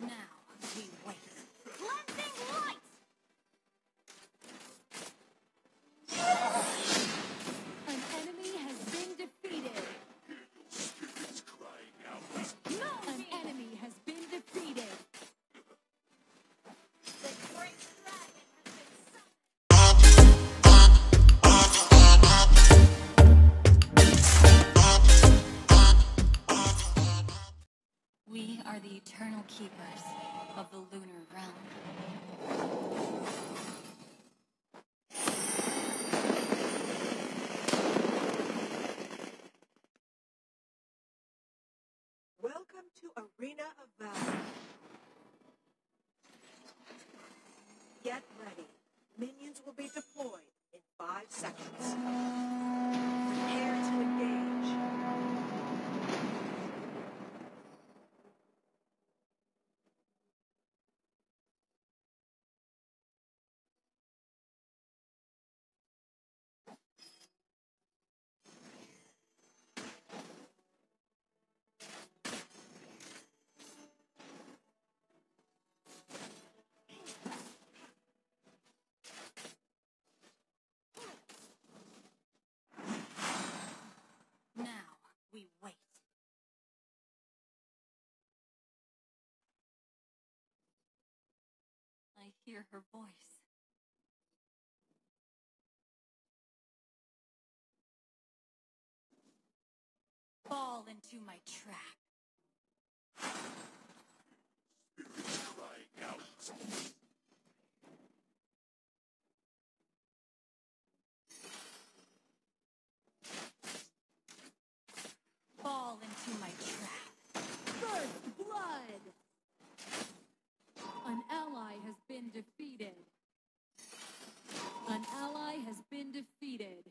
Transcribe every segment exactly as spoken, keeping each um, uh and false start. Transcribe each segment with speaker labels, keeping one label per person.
Speaker 1: Now we wait. Cleansing light! An enemy has been defeated.
Speaker 2: Spirits crying out.
Speaker 1: No! An enemy has been defeated. The great dragon has been summoned. We are the eternal keepers of the lunar realm.
Speaker 3: Welcome to Arena of Valor. Get ready. Minions will be deployed in five seconds. Prepare to engage.
Speaker 1: Now we wait. I hear her voice. Fall into my trap.
Speaker 2: Spirits crying out.
Speaker 1: Fall into my trap. First blood! An ally has been defeated. An ally has been defeated.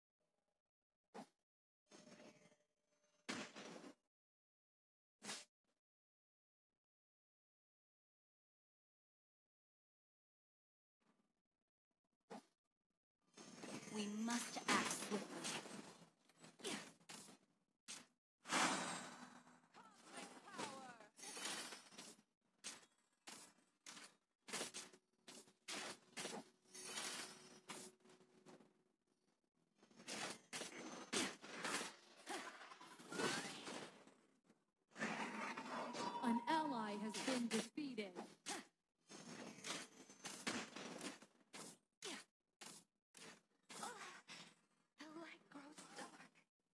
Speaker 1: We must act swiftly. An ally has been defeated. The light grows dark.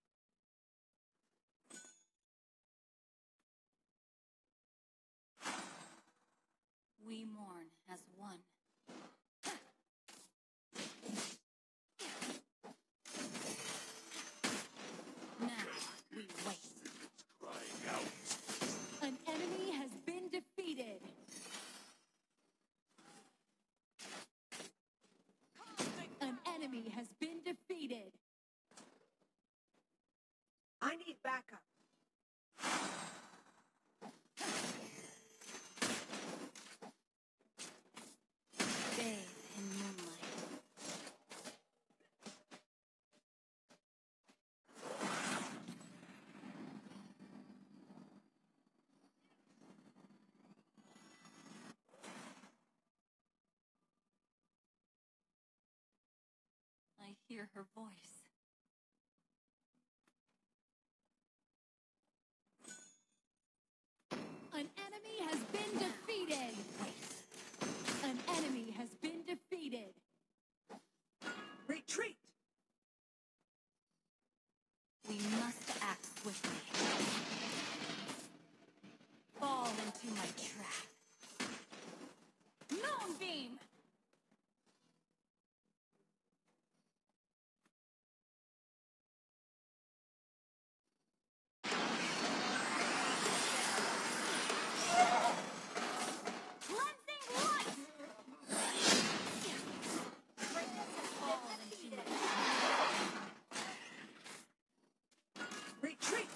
Speaker 1: We mourn as one. Now we wait.
Speaker 2: Crying out.
Speaker 1: An enemy has been defeated. An enemy has been defeated.
Speaker 3: I need backup.
Speaker 1: Bathe in moonlight. I hear her voice. An enemy has been defeated. An enemy has been defeated.
Speaker 3: Retreat!
Speaker 1: We must act swiftly. Fall into my trap. Moonbeam! Cleansing light! Fall into my
Speaker 3: Retreat!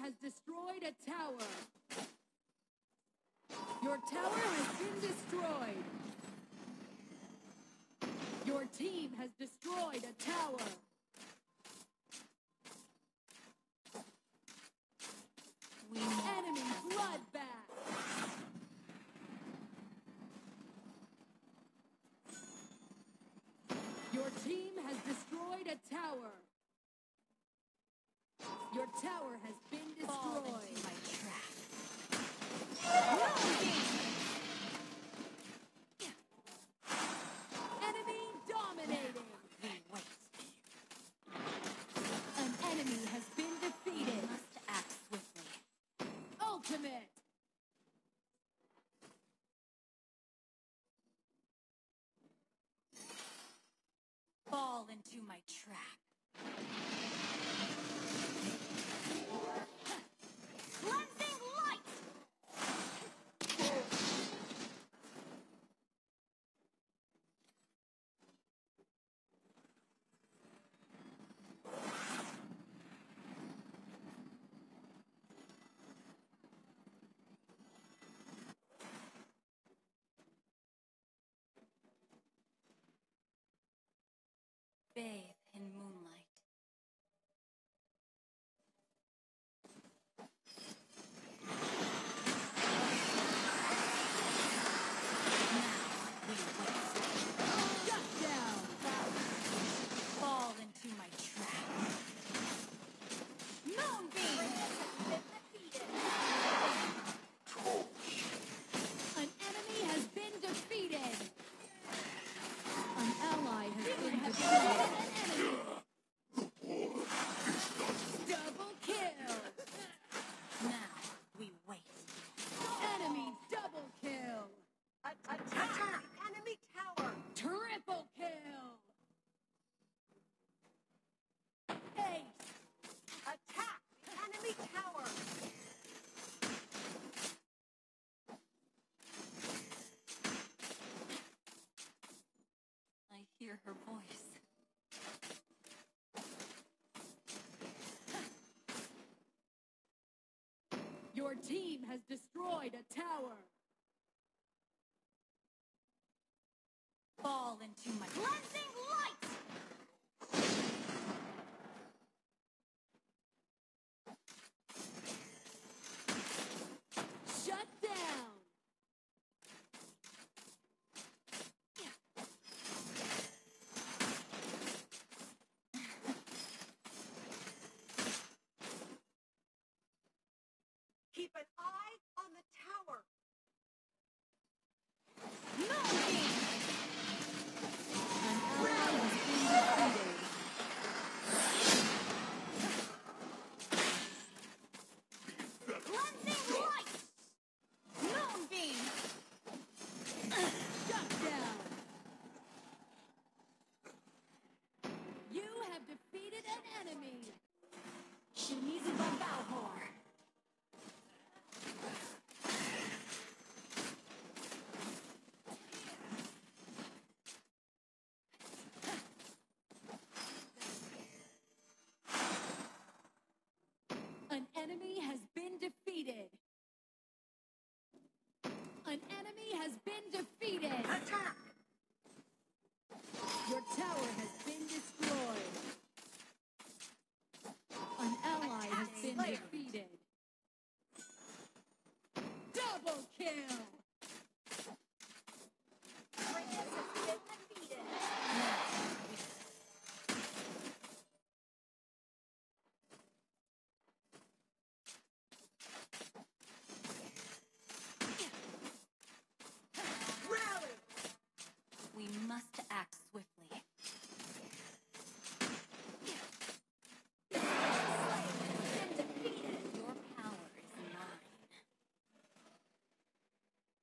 Speaker 1: has destroyed a tower. Your tower has been destroyed. Your team has destroyed a tower.
Speaker 4: We
Speaker 1: Enemy bloodbath. Your team has destroyed a tower. Your tower has been
Speaker 4: fall
Speaker 1: destroyed.
Speaker 4: into my trap.
Speaker 1: Enemy dominating.
Speaker 4: We wait.
Speaker 1: An enemy has been
Speaker 4: We
Speaker 1: defeated.
Speaker 4: must act swiftly.
Speaker 1: Ultimate.
Speaker 4: Fall into my trap. Cleansing light! Bathe in moonlight.
Speaker 1: Shut down.
Speaker 4: Fall into my trap. Moonbeam!
Speaker 1: An enemy has been defeated. An ally has been defeated. An enemy. Double kill.
Speaker 4: Now we wait.
Speaker 1: Enemy double kill.
Speaker 3: A- attack the enemy tower.
Speaker 1: Triple kill. Ace.
Speaker 3: Attack the enemy tower.
Speaker 4: I hear her voice.
Speaker 1: Your team has destroyed a tower.
Speaker 4: Fall into my cleansing light!
Speaker 1: Shut down.
Speaker 3: Keep an eye on the tower.
Speaker 4: Moonbeam!
Speaker 1: An ally has been defeated.
Speaker 4: Cleansing light! Moonbeam!
Speaker 1: Shut down. You have defeated an enemy.
Speaker 4: Shinizu von Valhor!
Speaker 1: An enemy has been defeated. An enemy has been defeated.
Speaker 3: Attack.
Speaker 1: Your tower has been destroyed. An ally has been
Speaker 3: Slayer.
Speaker 1: defeated. Double kill.
Speaker 3: Rally.
Speaker 4: We must act swiftly. Your power is mine.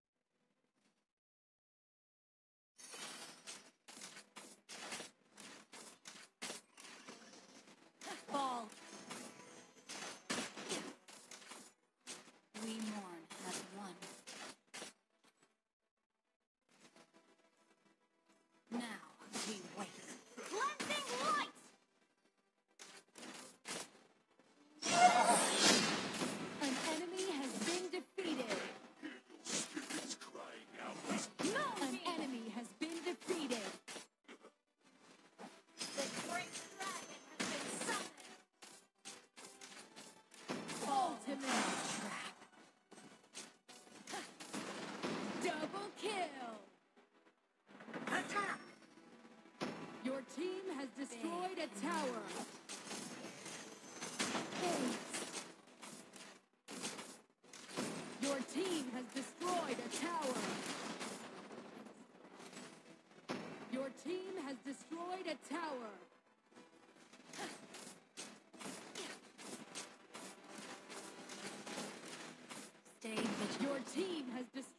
Speaker 1: has destroyed a tower.
Speaker 4: Stay vigilant.
Speaker 1: Your team has destroyed